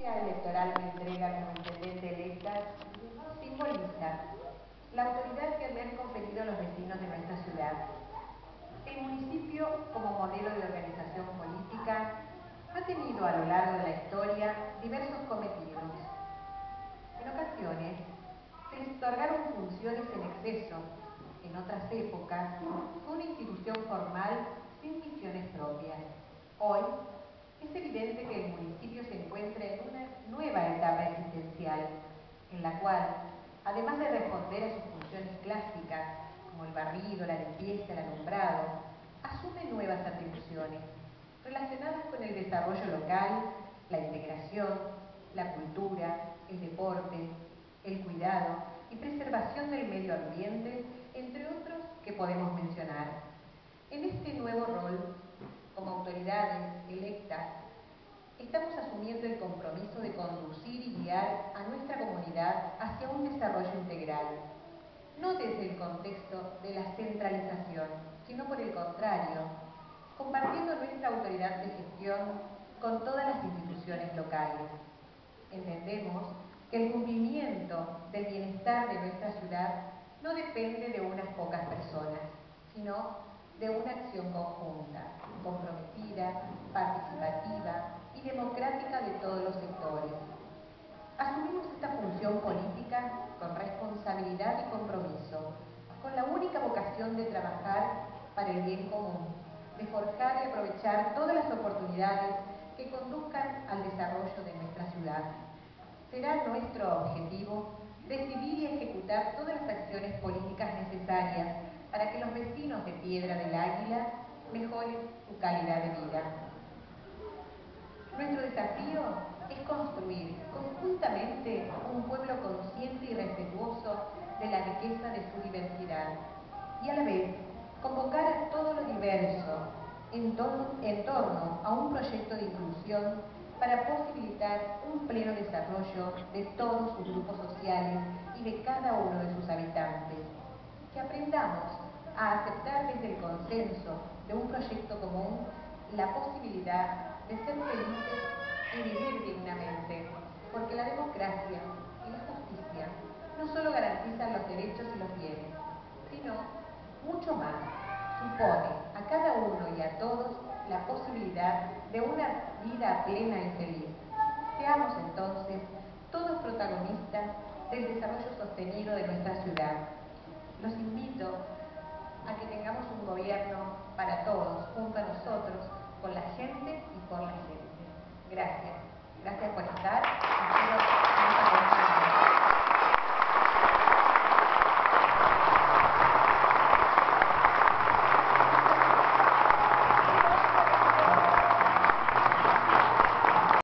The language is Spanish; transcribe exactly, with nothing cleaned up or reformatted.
justicia electoral me entrega como intendente electa simboliza la autoridad que me han conferido los vecinos de nuestra ciudad. El municipio, como modelo de organización política, ha tenido a lo largo de la historia diversos cometidos. En ocasiones se les otorgaron funciones en exceso, en otras épocas fue una institución formal sin misiones propias. Hoy es evidente que el municipio se encuentra en una nueva etapa existencial, en la cual, además de responder a sus funciones clásicas, como el barrido, la limpieza, el alumbrado, asume nuevas atribuciones relacionadas con el desarrollo local, la integración, la cultura, el deporte, el cuidado y preservación del medio ambiente, entre otros que podemos mencionar. En este nuevo rol, como autoridades electas, estamos asumiendo el compromiso de conducir y guiar a nuestra comunidad hacia un desarrollo integral, no desde el contexto de la centralización, sino por el contrario, compartiendo nuestra autoridad de gestión con todas las instituciones locales. Entendemos que el cumplimiento del bienestar de nuestra ciudad no depende de unas pocas personas, sino de una acción conjunta, comprometida, participativa y democrática de todos los sectores. Asumimos esta función política con responsabilidad y compromiso, con la única vocación de trabajar para el bien común, de forjar y aprovechar todas las oportunidades que conduzcan al desarrollo de nuestra ciudad. Será nuestro objetivo decidir y ejecutar todas las acciones políticas necesarias para que los vecinos de Piedra del Águila mejoren su calidad de vida. Nuestro desafío es construir conjuntamente un pueblo consciente y respetuoso de la riqueza de su diversidad y a la vez convocar a todo lo diverso en, to en torno a un proyecto de inclusión para posibilitar un pleno desarrollo de todos sus grupos sociales y de cada uno de sus habitantes. Que aprendamos a aceptar desde el consenso de un proyecto común la posibilidad de ser felices y vivir dignamente, porque la democracia y la justicia no solo garantizan los derechos y los bienes, sino mucho más, supone a cada uno y a todos la posibilidad de una vida plena y feliz. Seamos entonces todos protagonistas del desarrollo sostenido de nuestra ciudad. Los invito a que tengamos un gobierno para todos, junto a nosotros, con la gente y por la gente. Gracias. Gracias por estar.